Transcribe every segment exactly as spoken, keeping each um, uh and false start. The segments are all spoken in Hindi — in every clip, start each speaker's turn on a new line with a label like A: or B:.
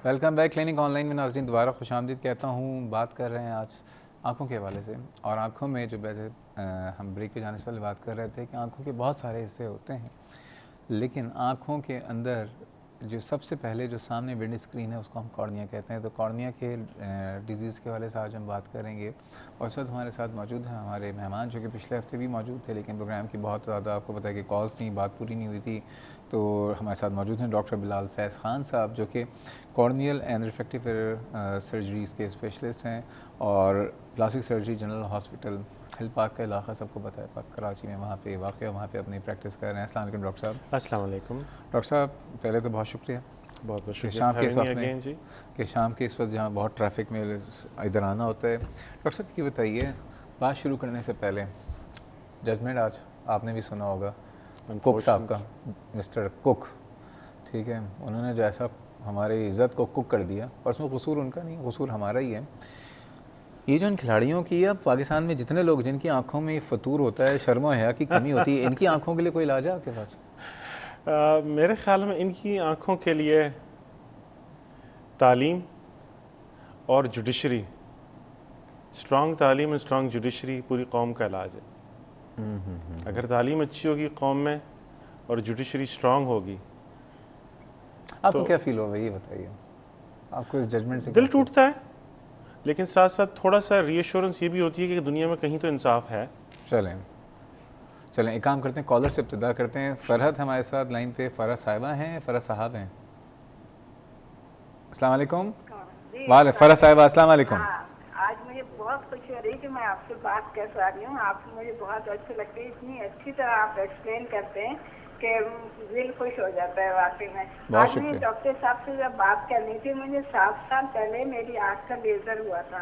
A: वेलकम बैक क्लिनिक ऑनलाइन में नाज़रीन, दोबारा खुशामदीद कहता हूँ। बात कर रहे हैं आज आँखों के हवाले से, और आँखों में जो वैसे हम ब्रेक पे जाने से पहले बात कर रहे थे कि आँखों के बहुत सारे हिस्से होते हैं, लेकिन आँखों के अंदर जो सबसे पहले जो सामने विंड स्क्रीन है उसको हम कॉर्निया कहते हैं। तो कॉर्निया के डिजीज़ के हवाले से आज हम बात करेंगे, और इस वक्त हमारे साथ मौजूद हैं हमारे मेहमान जो कि पिछले हफ्ते भी मौजूद थे, लेकिन प्रोग्राम की बहुत ज़्यादा आपको पता है कि कॉल्स थी, बात पूरी नहीं हुई थी। तो हमारे साथ मौजूद हैं डॉक्टर बिलाल फैज़ खान साहब, जो कि कॉर्नियल एंड रिफ्रैक्टिव सर्जरीज़ के स्पेशलिस्ट हैं और plastic surgery general hospital Hill Park का इलाका सबको पता है, कराची में, वहाँ पे वाक़ वहाँ पे अपनी प्रैक्टिस कर रहे हैं। अस्सलाम वालेकुम डॉक्टर साहब।
B: अस्सलाम वालेकुम
A: डॉक्टर साहब, पहले तो बहुत शुक्रिया
B: बहुत बहुत
A: कि शाम के इस वक्त में जी कि शाम के इस वक्त जहाँ बहुत ट्रैफिक में इधर आना होता है। डॉक्टर साहब ये बताइए, बात शुरू करने से पहले जजमेंट आज आपने भी सुना होगा कुक साहब का, मिस्टर कुक, ठीक है, उन्होंने जो ऐसा हमारी इज़्ज़त को कुक कर दिया, और उसमें कसूर उनका नहीं, कसूर हमारा ही है। ये जो इन खिलाड़ियों की, अब पाकिस्तान में जितने लोग जिनकी आंखों में फतूर होता है, शर्म और हया की कमी होती है, इनकी आंखों के लिए कोई इलाज है आपके पास?
B: आ, मेरे ख्याल में इनकी आंखों के लिए तालीम और जुडिशरी, स्ट्रॉन्ग तालीम और स्ट्रॉन्ग जुडिशरी पूरी कौम का इलाज है। अगर तालीम अच्छी होगी कौम में और जुडिशरी स्ट्रॉन्ग होगी,
A: आपको
B: तो
A: क्या फील होगा ये बताइए, आपको इस जजमेंट से
B: दिल टूटता है, लेकिन साथ साथ थोड़ा सा रीअश्योरेंस ये भी होती है कि दुनिया में कहीं तो इंसाफ है।
A: चलें चलें एक काम करते हैं, कॉलर से इब्तिदा करते हैं। फरहत हमारे साथ लाइन पे, फरहत साहिबा हैं, फरहत साहब हैं। अस्सलाम वालेकुम। वाले फरहत साहिबा, अस्सलाम वालेकुम।
C: आज मुझे बहुत खुशी हो रही है कि मैं आपसे बात कर पा रही हूँ। आप मुझे बहुत अच्छी लगती है, इतनी अच्छी तरह आप एक्सप्लेन करते हैं कि दिल खुश हो जाता है वाकई में। आज मैं डॉक्टर साहब से जब बात करनी थी, मुझे सात साल पहले मेरी आँख का लेजर हुआ था,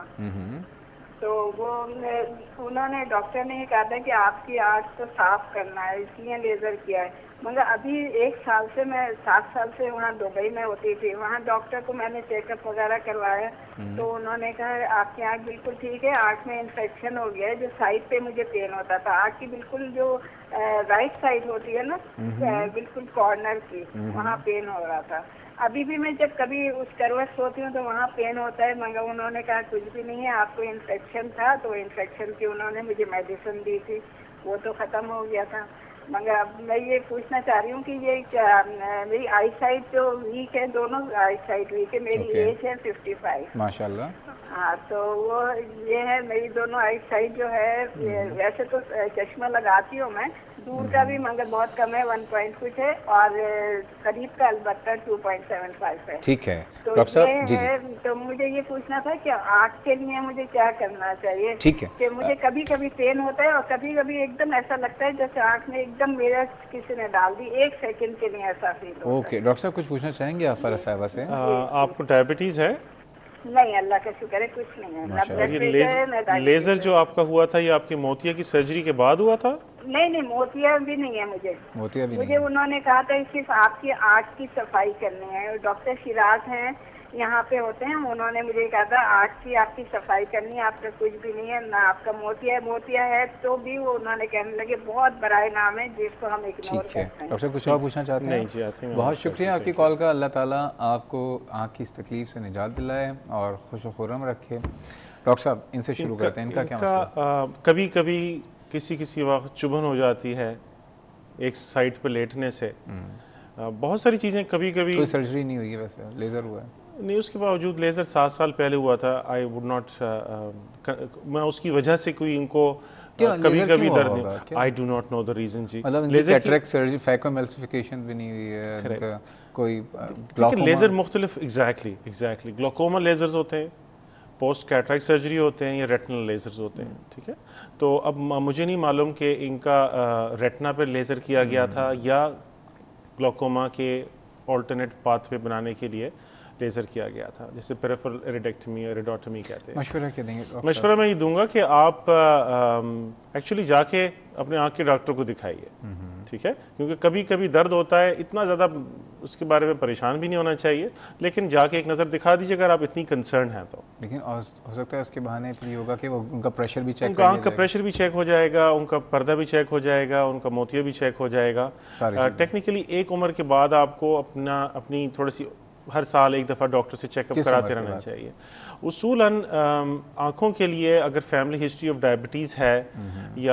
C: तो वो उन्होंने, डॉक्टर ने ये कहा था कि आपकी आँख को साफ करना है, इसलिए लेजर किया है। मगर अभी एक साल से, मैं सात साल से वहाँ दुबई में होती थी, वहाँ डॉक्टर को मैंने चेकअप वगैरह करवाया, तो उन्होंने कहा आपकी आँख बिल्कुल ठीक है, आँख में इन्फेक्शन हो गया है। जो साइड पे मुझे पेन होता था, आँख की बिल्कुल जो राइट साइड होती है ना, बिल्कुल कॉर्नर की, वहाँ पेन हो रहा था। अभी भी मैं जब कभी उस करवट सोती हूँ तो वहाँ पेन होता है, मगर उन्होंने कहा कुछ भी नहीं है, आपको इन्फेक्शन था, तो इन्फेक्शन की उन्होंने मुझे मेडिसिन दी थी, वो तो ख़त्म हो गया था। मगर अब मैं ये पूछना चाह रही हूँ कि ये क्या, मेरी आई साइट जो वीक है, दोनों आई साइट वीक है, मेरी
A: okay.
C: एज है फिफ्टी फाइव
A: माशाल्लाह।
C: हाँ, तो वो ये है, मेरी दोनों आई साइट जो है, वैसे तो चश्मा लगाती हूँ मैं, दूर का भी मगर बहुत कम है, वन पॉइंट कुछ है, और करीब का अलबत्ता टू पॉइंट सेवन फाइव है।
A: ठीक है
C: तो
A: डॉक्टर साहब,
C: ये
A: जी
C: है,
A: जी।
C: तो मुझे ये पूछना था कि आँख के लिए मुझे क्या करना चाहिए?
A: ठीक है,
C: कि मुझे कभी कभी पेन होता है और कभी कभी एकदम ऐसा लगता है जैसे आँख में एकदम मेरा किसी ने डाल दी, एक सेकंड के लिए ऐसा फील होता है।
A: ओके डॉक्टर साहब, कुछ पूछना चाहेंगे आप फरहत साहिबा से?
B: आपको डायबिटीज़ है?
C: नहीं, अल्लाह का शुक्र है, कुछ नहीं है।
B: और ये लेज, लेजर जो आपका हुआ था, ये आपके मोतिया की सर्जरी के बाद हुआ था?
C: नहीं नहीं, मोतिया भी नहीं है मुझे,
A: मोतिया भी
C: मुझे
A: नहीं।
C: उन्होंने कहा था सिर्फ आपकी आँख की सफाई करनी है। डॉक्टर शिराज हैं, यहाँ पे होते हैं, उन्होंने मुझे कहा था आँख की आपकी सफाई करनी है, आपका कुछ भी नहीं है, ना आपका मोतिया है। मोतिया है तो भी वो उन्होंने कहने लगे बहुत बड़ा नाम है जिसको हम इग्नोर करते हैं।
A: डॉक्टर कुछ और पूछना चाहते हैं?
B: नहीं जी, आते हैं।
A: बहुत शुक्रिया आपकी कॉल का, अल्लाह ताला आपको आँख की इस तकलीफ से निजात दिलाए और खुश खुर्रम रखे। डॉक्टर साहब, इनसे शुरू करते हैं, इनका क्या मसला?
B: कभी कभी किसी किसी वक्त चुभन हो जाती है एक साइड पर लेटने से, बहुत सारी चीज़ें, कभी कभी
A: कोई सर्जरी नहीं हुई है, वैसे लेज़र हुआ है?
B: नहीं, उसके बावजूद लेज़र सात साल पहले हुआ था। आई वुड नॉट, मैं उसकी वजह से कोई इनको कभी कभी दर्द नहीं, I do not know the reason जी।
A: मतलब कैटरेक्ट सर्जरी, फैकोएमल्सिफिकेशन भी नहीं हुई है, कोई
B: लेकिन लेज़र मुख्तलिफ, एग्जैक्टली एग्जैक्टली ग्लोकोमा लेज़र्स होते हैं, पोस्ट कैटरेक्ट सर्जरी होते हैं, या रेटिनल लेज़र्स होते हैं, ठीक है। तो अब मुझे नहीं मालूम कि इनका रेटिना पे लेज़र किया गया था या ग्लोकोमा के ऑल्टरनेट पाथवे बनाने के लिए लेज़र किया गया था, जैसे पेरिफेरल इरिडेक्टमी या इरिडोटमी कहते हैं।
A: मशवरा क्या देंगे?
B: मशवरा मैं ये दूंगा कि आप एक्चुअली जाके अपने आँख के डॉक्टर को दिखाइए, ठीक है, क्योंकि कभी कभी दर्द होता है, इतना ज़्यादा उसके बारे में परेशान भी नहीं होना चाहिए, लेकिन जाके एक नज़र दिखा दीजिए अगर आप इतनी कंसर्न हैं तो।
A: लेकिन हो सकता है उसके बहाने ये होगा कि वो उनका प्रेशर भी चेक,
B: उनका आँख का प्रेशर भी चेक हो जाएगा, उनका पर्दा भी चेक हो जाएगा, उनका मोतिया भी चेक हो जाएगा। टेक्निकली एक उम्र के बाद आपको अपना अपनी थोड़ी सी हर साल एक दफ़ा डॉक्टर से चेकअप कराते रहना चाहिए। उसूलन आँखों के लिए अगर फैमिली हिस्ट्री ऑफ डायबिटीज़ है या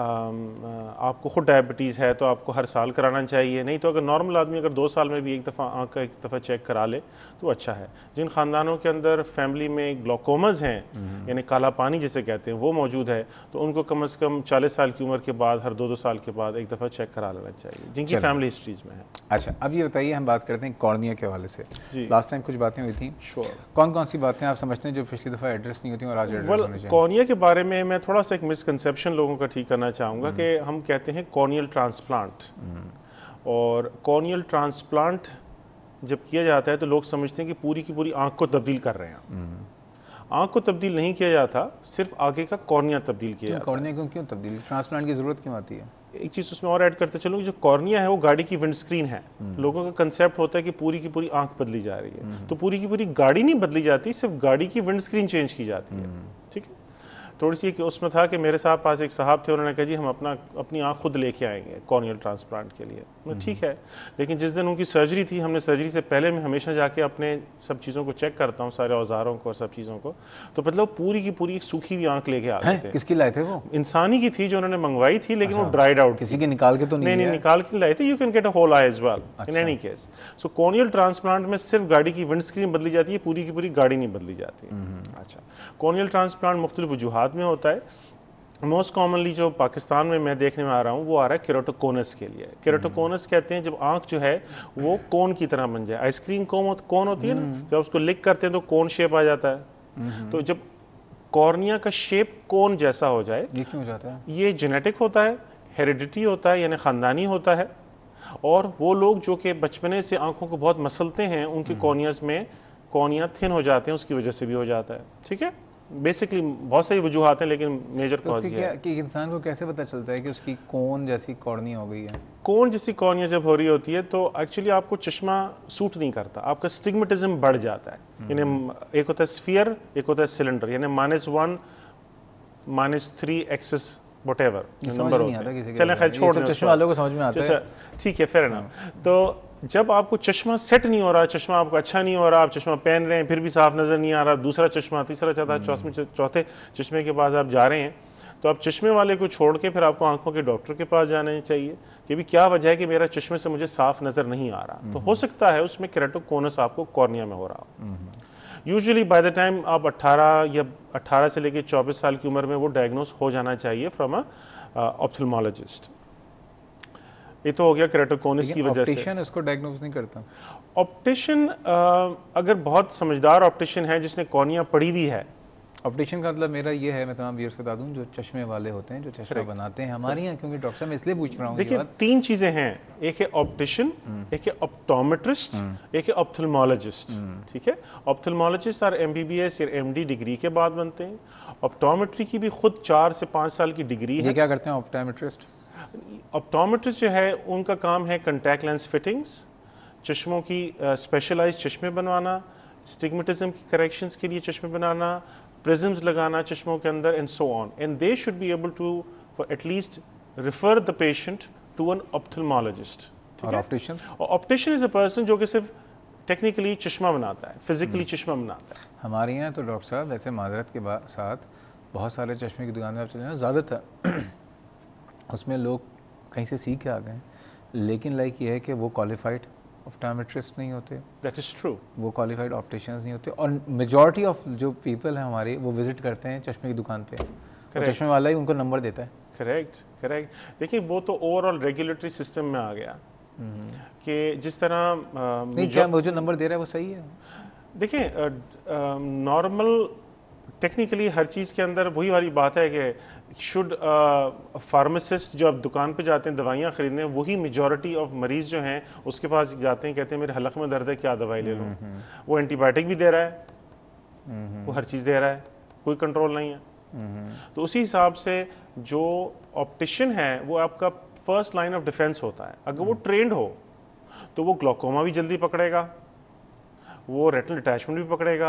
B: आपको खुद डायबिटीज़ है तो आपको हर साल कराना चाहिए, नहीं तो अगर नॉर्मल आदमी अगर दो साल में भी एक दफ़ा आँख का एक दफ़ा चेक करा ले तो अच्छा है। जिन ख़ानदानों के अंदर फैमिली में ग्लोकोमाज हैं यानी काला पानी जिसे कहते हैं वो मौजूद है तो उनको कम अज़ कम चालीस साल की उम्र के बाद हर दो दो साल के बाद एक दफ़ा चेक करा लेना चाहिए जिनकी फैमिली हिस्ट्रीज में है।
A: अच्छा, अब ये बताइए, हम बात करते हैं कॉर्निया के हवाले से। लास्ट टाइम कुछ बातें हुई थी,
B: श्योर,
A: कौन कौन सी बातें आप समझते हैं जो पिछली दफ़ा एड्रेस नहीं होती और आज एड्रेस होनी चाहिए?
B: कॉर्निया के बारे में मैं थोड़ा सा एक मिसकंसेप्शन लोगों का ठीक करना चाहूँगा कि हम कहते हैं कॉर्नियल ट्रांसप्लांट, और कॉर्नियल ट्रांसप्लांट जब किया जाता है तो लोग समझते हैं कि पूरी की पूरी आँख को तब्दील कर रहे हैं। आँख को तब्दील नहीं किया जाता, सिर्फ आगे का कॉर्निया तब्दील किया जाता है।
A: कॉर्निया को क्यों तब्दील, ट्रांसप्लांट की ज़रूरत क्यों आती है?
B: एक चीज़ उसमें और ऐड करते चलो, जो कॉर्निया है वो गाड़ी की विंड स्क्रीन है। लोगों का कंसेप्ट होता है कि पूरी की पूरी आंख बदली जा रही है, तो पूरी की पूरी गाड़ी नहीं बदली जाती, सिर्फ गाड़ी की विंड स्क्रीन चेंज की जाती है। ठीक है, थोड़ी सी उसमें था कि मेरे साथ पास एक साहब थे, उन्होंने कहा जी हम अपना अपनी आँख खुद लेके आएंगे कॉर्नियल ट्रांसप्लांट के लिए। मैं ठीक है, लेकिन जिस दिन उनकी सर्जरी थी, हमने सर्जरी से पहले मैं हमेशा जाके अपने सब चीज़ों को चेक करता हूँ, सारे औजारों को और सब चीज़ों को, तो मतलब पूरी की पूरी एक सूखी हुई आँख लेके आ गए थे।
A: किसकी लाए थे वो?
B: इंसानी की थी जो उन्होंने मंगवाई थी, लेकिन वो ड्राइड आउट।
A: किसी के निकाल के तो नहीं?
B: नहीं, निकाल के लाए थे। You can get a whole eye as well in any case. So corneal transplant में सिर्फ गाड़ी की विंड स्क्रीन बदली जाती है, पूरी की पूरी गाड़ी नहीं बदली जाती। अच्छा, कॉर्नियल ट्रांसप्लांट मुख्तलिफ वजूहात में होता है। मोस्ट कॉमनली जो पाकिस्तान में मैं देखने में आ रहा हूँ वो आ रहा है केराटोकोनस के लिए। केराटोकोनस कहते हैं जब आँख जो है वो कोन की तरह बन जाए। आइसक्रीम कोन कोन होती है ना, जब उसको लिक करते हैं तो कोन शेप आ जाता है। तो जब कॉर्निया का शेप कोन जैसा हो जाए,
A: ये क्यों हो जाता है?
B: ये जेनेटिक होता है, हेरिडिटी होता है यानी ख़ानदानी होता है, और वो लोग जो कि बचपने से आँखों को बहुत मसलते हैं उनके कॉर्नियाज में कॉर्निया थिन हो जाते हैं, उसकी वजह से भी हो जाता है। ठीक है, बेसिकली बहुत सारी वजूहात हैं, लेकिन मेजर
A: तो
B: कॉज ये
A: है कि इंसान को कैसे पता चलता है कि उसकी कोन जैसी कॉर्निया हो गई है?
B: कोन जैसी कॉर्निया जब हो रही होती है तो एक्चुअली आपको चश्मा सूट नहीं करता, आपका स्टिग्मेटिज्म बढ़ जाता है। यानी एक होता है स्फीयर, एक होता है सिलेंडर, यानी minus one minus three axis whatever number होता है। चलें खैर छोड़ दें,
A: चश्मा वालों को समझ में आता है।
B: ठीक है, फेयर एनफ। तो जब आपको चश्मा सेट नहीं हो रहा, चश्मा आपको अच्छा नहीं हो रहा, आप चश्मा पहन रहे हैं फिर भी साफ नज़र नहीं आ रहा, दूसरा चश्मा, तीसरा चौथा चौथे चौथे चश्मे के पास आप जा रहे हैं, तो आप चश्मे वाले को छोड़ के फिर आपको आंखों के डॉक्टर के पास जाना चाहिए कि भी क्या वजह है कि मेरा चश्मे से मुझे साफ नज़र नहीं आ रहा। तो हो सकता है उसमें केराटोकोनस आपको कॉर्निया में हो रहा हो। यूजुअली बाय द टाइम आप अट्ठारह या अट्ठारह से लेकर चौबीस साल की उम्र में वो डायग्नोस हो जाना चाहिए फ्रॉम अ ऑप्थेल्मोलॉजिस्ट। ये तो हो गया केराटोकोनस की वजह से।
A: ऑप्टिशियन इसको डायग्नोस नहीं करता?
B: ऑप्टिशियन अगर बहुत समझदार ऑप्टिशियन है जिसने कॉर्निया पढ़ी भी है।
A: ऑप्टिशियन का मतलब मेरा ये है, मैं तमाम व्यूअर्स को बता दूं, जो चश्मे वाले होते हैं, जो चश्मा बनाते हैं हमारे यहाँ, क्योंकि डॉक्टर साहब मैं इसलिए पूछ रहा हूँ।
B: देखिए तीन चीज़ें हैं, एक है ऑप्टिशियन, एक है ऑप्टोमेट्रिस्ट, एक है ऑप्थेल्मोलॉजिस्ट। ठीक है, ऑप्थेल्मोलॉजिस्ट और एमबीबीएस या एमडी डिग्री के बाद बनते हैं। ऑप्टोमेट्री की भी खुद चार से पाँच साल की डिग्री है।
A: ये क्या करते हैं ऑप्टोमेट्रिस्ट?
B: ऑप्टोमेट्रिस्ट जो है उनका काम है कंटैक्ट लेंस फिटिंग्स, चश्मों की स्पेशलाइज्ड चश्मे बनवाना, स्टिग्मेटिज्म की करेक्शंस के लिए चश्मे बनाना, प्रिज्म्स लगाना चश्मों के अंदर, and so on. And they should be able to for at least refer the patient to an ophthalmologist.
A: और optician?
B: Optician is a person जो कि सिर्फ टेक्निकली चश्मा बनाता है, फिजिकली चश्मा बनाता है।
A: हमारे यहाँ तो डॉक्टर साहब वैसे माजरत के साथ बहुत सारे चश्मे की दुकान में आप चले जाएं, ज़्यादातर उसमें लोग कहीं से सीख के आ गए, लेकिन लाइक ये है कि वो क्वालिफाइड ऑप्टोमेट्रिस्ट नहीं होते।
B: That is true.
A: वो क्वालिफाइड ऑप्टिशियंस नहीं होते, और मेजॉरिटी ऑफ जो पीपल हैं हमारे वो विजिट करते हैं चश्मे की दुकान पे, और चश्मे वाला ही उनको नंबर देता है।
B: Correct correct. देखिए वो तो ओवरऑल रेगुलेटरी सिस्टम में आ गया कि जिस तरह
A: नहीं, क्या वो जो नंबर दे रहा है वो सही है?
B: देखिए नॉर्मल टेक्निकली हर चीज़ के अंदर वही वाली बात है कि शुड फार्मासिस्ट जो अब दुकान पे जाते हैं दवाइयाँ ख़रीदने, वही मेजॉरिटी ऑफ मरीज़ जो हैं उसके पास जाते हैं, कहते हैं मेरे हलक में दर्द है, क्या दवाई ले लूँ। वो एंटीबायोटिक भी दे रहा है, वो हर चीज़ दे रहा है, कोई कंट्रोल नहीं है। तो उसी हिसाब से जो ऑप्टिशियन है वो आपका फर्स्ट लाइन ऑफ डिफेंस होता है। अगर वो ट्रेंड हो तो वो ग्लोकोमा भी जल्दी पकड़ेगा, वो रेटिनल अटैचमेंट भी पकड़ेगा,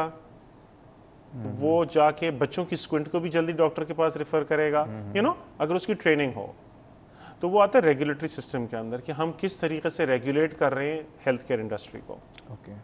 B: वो जाके बच्चों की स्क्विंट को भी जल्दी डॉक्टर के पास रेफर करेगा, यू नो, अगर उसकी ट्रेनिंग हो। तो वो आता है रेगुलेटरी सिस्टम के अंदर कि हम किस तरीके से रेगुलेट कर रहे हैं हेल्थ केयर इंडस्ट्री को।
A: ओके,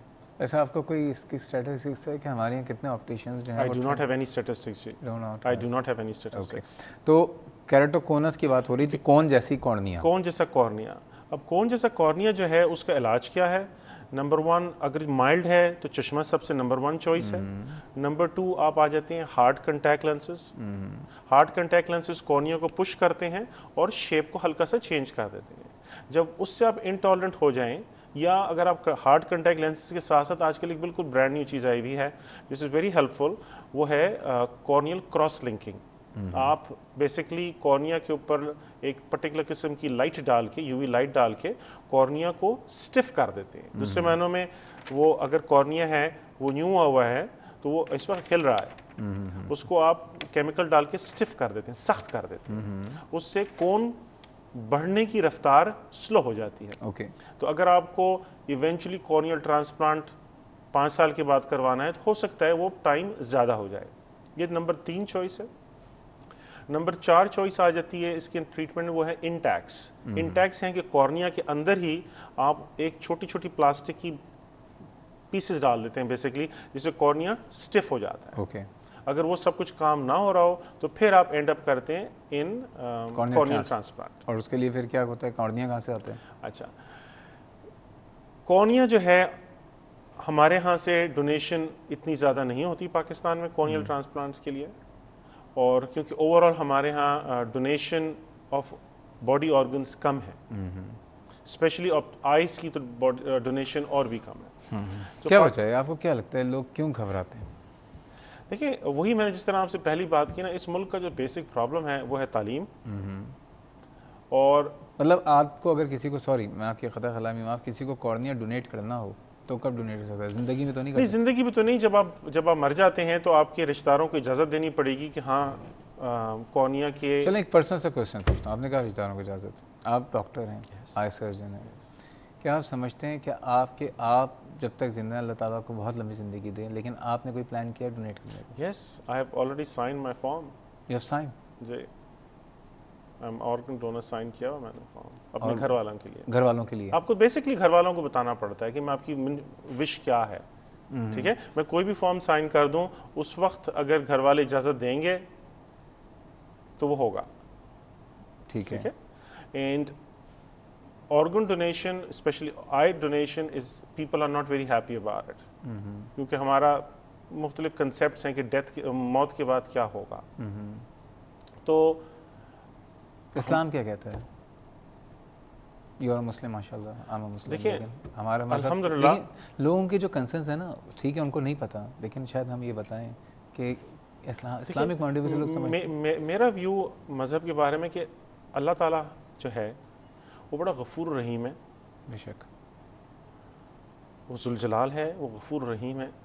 A: ऐसा आपको कोई इसकी स्टैटिस्टिक्स है कि हमारे यहाँ कितने ऑप्टिशियंस जो हैं?
B: I do not have any statistics, I do not have any statistics.
A: तो केराटोकोनस की बात हो रही थी, कौन जैसी कॉर्निया?
B: कौन जैसा कॉर्निया। अब कौन जैसा कॉर्निया जो है उसका इलाज क्या है? नंबर वन, अगर माइल्ड है तो चश्मा सबसे नंबर वन चॉइस है। नंबर टू आप आ जाते हैं hard contact lenses. Hard contact lenses cornea को पुश करते हैं और शेप को हल्का सा चेंज कर देते हैं। जब उससे आप इनटॉलरेंट हो जाएं, या अगर आप हार्ड कंटैक्ट लेंसेज के साथ साथ आजकल एक बिल्कुल ब्रांड न्यू चीज़ आई हुई है दिस इज़ वेरी हेल्पफुल, वो है कॉर्नियल क्रॉस लिंकिंग। आप बेसिकली कॉर्निया के ऊपर एक पर्टिकुलर किस्म की लाइट डाल के, यूवी लाइट डाल के कॉर्निया को स्टिफ कर देते हैं। दूसरे मायनों में वो अगर कॉर्निया है वो न्यू हुआ है तो वो इस वक्त हिल रहा है, उसको आप केमिकल डाल के स्टिफ कर देते हैं, सख्त कर देते हैं। उससे कोन बढ़ने की रफ्तार स्लो हो जाती है।
A: Okay okay.
B: तो अगर आपको इवेंचुअली कॉर्नियल ट्रांसप्लांट पाँच साल के बाद करवाना है तो हो सकता है वो टाइम ज़्यादा हो जाए। ये नंबर तीन चॉइस है। नंबर चार चॉइस आ जाती है इसके ट्रीटमेंट, वो है इंटैक्स। इंटैक्स हैं कि कॉर्निया के अंदर ही आप एक छोटी छोटी प्लास्टिक की पीसेस डाल देते हैं बेसिकली, जिससे कॉर्निया स्टिफ हो जाता है।
A: Okay okay.
B: अगर वो सब कुछ काम ना हो रहा हो तो फिर आप एंड अप करते हैं इन कॉर्नियल ट्रांसप्लांट।
A: और उसके लिए फिर क्या होता है? कॉर्निया कहाँ से आते हैं?
B: अच्छा, कॉर्निया जो है हमारे यहाँ से डोनेशन इतनी ज़्यादा नहीं होती पाकिस्तान में कॉर्नियल ट्रांसप्लांट्स के लिए, और क्योंकि ओवरऑल हमारे यहाँ डोनेशन ऑफ बॉडी ऑर्गन्स कम है, स्पेशली आइज़ की तो डोनेशन और भी कम है।
A: तो क्या वजह है? आपको क्या लगता है लोग क्यों घबराते हैं?
B: देखिए, वही मैंने जिस तरह आपसे पहली बात की ना, इस मुल्क का जो बेसिक प्रॉब्लम है वो है तालीम। और
A: मतलब आपको अगर किसी को, सॉरी मैं आपकी खता खिलामी हूँ, आप किसी को कॉर्निया डोनेट करना हो तो कब डोनेट कर सकता है? ज़िंदगी में तो नहीं कर
B: नहीं, ज़िंदगी में तो नहीं। जब आप जब आप मर जाते हैं तो आपके रिश्तेदारों को इजाज़त देनी पड़ेगी कि हाँ कॉर्निया के।
A: चलो एक पर्सनल सा क्वेश्चन पूछता हूँ, आपने कहा रिश्तेदारों को इजाज़त, आप डॉक्टर हैं, आई सर्जन हैं, क्या आप समझते हैं कि आपके आप जब तक जिंदा, अल्लाह ताला को बहुत लंबी ज़िंदगी दे, लेकिन आपने कोई प्लान किया डोनेट करने का?
B: Yes, I have already sign my form.
A: You have sign?
B: जी, I am organ donor sign किया हुआ मैंने फॉर्म अपने घर वालों के लिए।
A: घर वालों के लिए
B: आपको बेसिकली घर वालों को बताना पड़ता है कि मैं आपकी विश क्या है, ठीक है? मैं कोई भी फॉर्म साइन कर दूं, उस वक्त अगर घर वाले इजाज़त देंगे तो वो होगा,
A: ठीक है?
B: And organ donation, especially eye donation, is people are not very happy about it, क्योंकि हमारा मुख्तलिफ कंसेप्ट्स हैं कि डेथ के, मौत के बाद क्या होगा। तो
A: इस्लाम क्या कहता है? यू आर मुस्लिम माशाल्लाह, आई एम मुस्लिम।
B: देखिए,
A: हमारा
B: अल्हम्दुलिल्लाह
A: लोगों के जो कंसर्न्स है ना, ठीक है, उनको नहीं पता, लेकिन शायद हम ये बताएं कि इस्लाम इस्लामिक पॉइंट ऑफ व्यू से लोग समझते हैं।
B: मे, मे, मेरा व्यू मज़हब के बारे में कि अल्लाह ताला जो है वो बड़ा गफूर रहीम है।
A: बेशक
B: वो जुल जलाल है, वो गफूर रहीम है।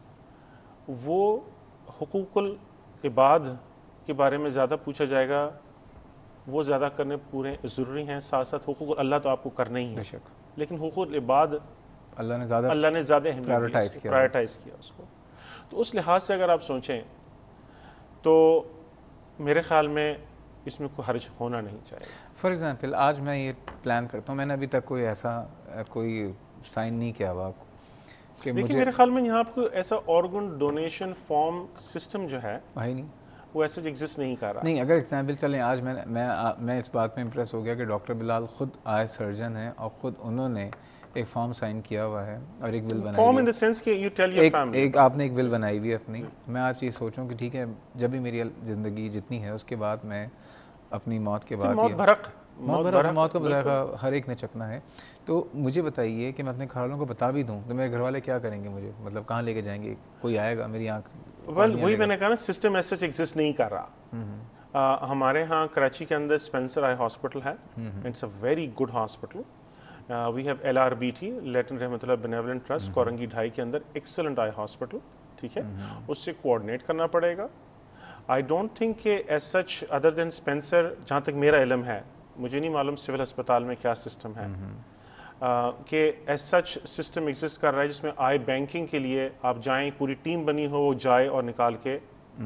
B: वो हुकूकुल इबाद के बारे में ज़्यादा पूछा जाएगा, वो ज़्यादा करने पूरे ज़रूरी हैं। साथ साथ हुकूकुल अल्लाह तो आपको करना ही है,
A: बेशक,
B: लेकिन हुकूकुल इबाद
A: अल्लाह ने ज़्यादा
B: अल्लाह ने ज़्यादा
A: प्रायोरिटाइज़ किया
B: प्रायोरिटाइज़ किया उसको। तो उस लिहाज से अगर आप सोचें तो मेरे ख़्याल में इसमें कोई हर्ज होना नहीं चाहिए।
A: फॉर एग्जांपल आज मैं ये प्लान करता हूँ, मैंने अभी तक कोई ऐसा कोई साइन नहीं किया हुआ कि
B: देखिए, मेरे ख्याल में यहाँ आपको ऐसा ऑर्गन डोनेशन फॉर्म सिस्टम जो है
A: वही नहीं,
B: वो ऐसे एग्जिस्ट नहीं कर रहा।
A: नहीं, अगर एग्जांपल चलें, आज मैं मैं मैं इस बात में इम्प्रेस हो गया कि डॉक्टर बिलाल खुद आई सर्जन हैं और ख़ुद उन्होंने एक फॉर्म साइन किया हुआ है और एक बिल बनाई
B: फॉर्म इन द सेंस कि यू टेल योर फैमिली,
A: एक आपने एक बिल बनाई हुई है अपनी। मैं आज ये सोचूं कि ठीक है, जब भी मेरी ज़िंदगी जितनी है उसके बाद मैं अपनी मौत के बाद
B: मौत भरक
A: मौत भरक मौत का बजाय हर एक ने चखना है। तो मुझे बताइए कि मैं अपने घर वालों को बता भी दूं तो मेरे घर वाले क्या करेंगे? मुझे मतलब कहाँ लेके जाएंगे? कोई आएगा मेरी आँख?
B: वेल वही मैंने कहा ना, सिस्टम ऐसा एग्जिस्ट नहीं कर रहा। uh, हमारे यहाँ कराची के अंदर स्पेंसर आई हॉस्पिटल है, it's a very good hospital. We have L R B T, Layton Rahmatullah benevolent trust, Korangi ढाई के अंदर एक्सेलेंट आई हॉस्पिटल, ठीक है? उससे कोऑर्डिनेट करना पड़ेगा। आई डोंट थिंक कि as such other than Spencer, जहाँ तक मेरा इल्म है, मुझे नहीं मालूम सिविल अस्पताल में क्या सिस्टम है, uh, कि एज सच सिस्टम एग्जिस्ट कर रहा है जिसमें आई बैंकिंग के लिए आप जाएं, पूरी टीम बनी हो, वो जाए और निकाल के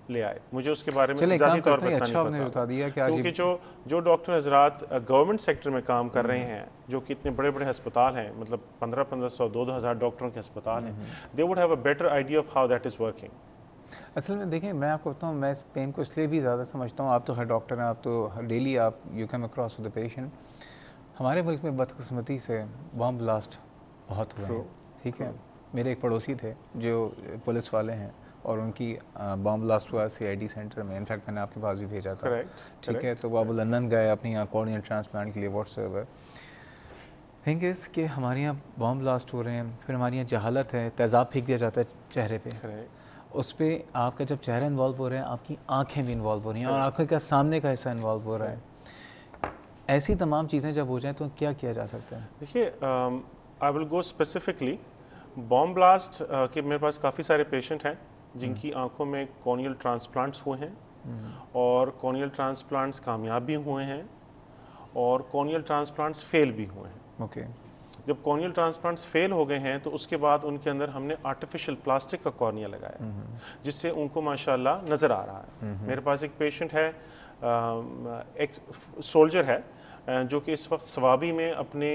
B: ले आए। मुझे उसके बारे में
A: ज़ाती
B: तौर पर
A: अच्छा
B: नहीं पता,
A: बता दिया कि
B: क्योंकि जो जो डॉक्टर हजरात गवर्नमेंट सेक्टर में काम कर रहे हैं, जो कि इतने बड़े बड़े अस्पताल हैं, मतलब पंद्रह पंद्रह सौ दो दो हज़ार डॉक्टरों के अस्पताल हैं, they would have a better idea of how that is working.
A: असल में देखिए, मैं आपको बताऊँ, मैं इस पेन को इसलिए भी ज़्यादा समझता हूँ, आप तो हर डॉक्टर हैं, आप तो डेली आप you come across with the patient. हमारे मुल्क में बदकिस्मती से बॉम्ब ब्लास्ट बहुत हुए हैं, ठीक है। मेरे एक पड़ोसी थे जो पुलिस वाले हैं और उनकी बॉम्ब ब्लास्ट हुआ सीआईडी सेंटर में। इनफैक्ट मैंने आपके पास भी भेजा था, ठीक है। तो वो अब लंदन गए अपनी यहाँ कॉर्नियल ट्रांसप्लांट के लिए। व्हाट्सएवर थिंग इज़ कि हमारे यहाँ बॉम्ब ब्लास्ट हो रहे हैं, फिर हमारे यहाँ जहालत है, तेज़ाब फेंक दिया जाता है चेहरे पे, उस पर आपका जब चेहरा इन्वॉल्व हो रहा है, आपकी आँखें भी इन्वॉल्व हो रही हैं और आँखों का सामने का हिस्सा इन्वॉल्व हो रहा है। ऐसी तमाम चीज़ें जब हो जाएँ तो क्या किया जा सकता है?
B: देखिए, I will go specifically bomb blast के मेरे पास काफ़ी सारे पेशेंट हैं जिनकी आंखों में कॉर्नियल ट्रांसप्लांट्स हुए हैं और कॉर्नियल ट्रांसप्लांट्स कामयाब भी हुए हैं और कॉर्नियल ट्रांसप्लांट्स फेल भी हुए हैं।
A: Okay okay.
B: जब कॉर्नियल ट्रांसप्लांट्स फेल हो गए हैं तो उसके बाद उनके अंदर हमने आर्टिफिशियल प्लास्टिक का कॉर्निया लगाया, जिससे उनको माशाल्लाह नज़र आ रहा है। मेरे पास एक पेशेंट है, एक सोल्जर है जो कि इस वक्त सवाबी में अपने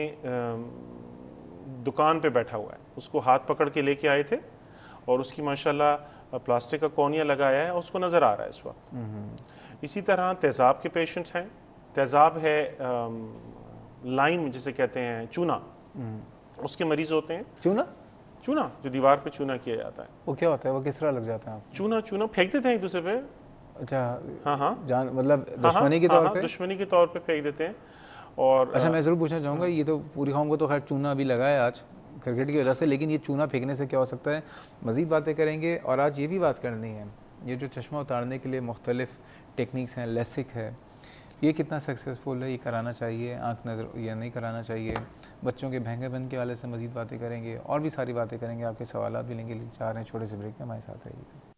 B: दुकान पे बैठा हुआ है। उसको हाथ पकड़ के लेके आए थे और उसकी माशाल्लाह प्लास्टिक का कॉर्निया लगाया है और उसको नज़र आ रहा है इस वक्त। इसी तरह तेज़ाब के पेशेंट्स हैं। तेज़ाब है लाइन जिसे कहते हैं चूना, उसके मरीज होते हैं।
A: चूना
B: चूना जो दीवार पे चूना किया जाता है,
A: वो क्या होता है? वो किस तरह लग जाता है? आप
B: चूना चूना फेंक देते हैं एक दूसरे पे।
A: अच्छा,
B: हाँ हाँ,
A: जान मतलब दुश्मनी के तौर पे?
B: दुश्मनी के तौर पे फेंक देते हैं। और
A: अच्छा, मैं ज़रूर पूछना चाहूँगा, ये तो पूरी कौम को तो खैर चूना भी लगा है आज क्रिकेट की वजह से, लेकिन ये चूना फेंकने से क्या हो सकता है? मज़ीद बातें करेंगे। और आज ये भी बात करनी है, ये जो चश्मा उतारने के लिए मुख्तलिफ टेक्निक्स हैं, लेसिक है, ये कितना सक्सेसफुल है, ये कराना चाहिए, आँख नज़र या नहीं कराना चाहिए, बच्चों के महंगेपन के वाले से मज़ीद बातें करेंगे और भी सारी बातें करेंगे। आपके सवाल भी लेंगे। चाह रहे हैं छोटे से ब्रेक में, हमारे साथ रहिएगा।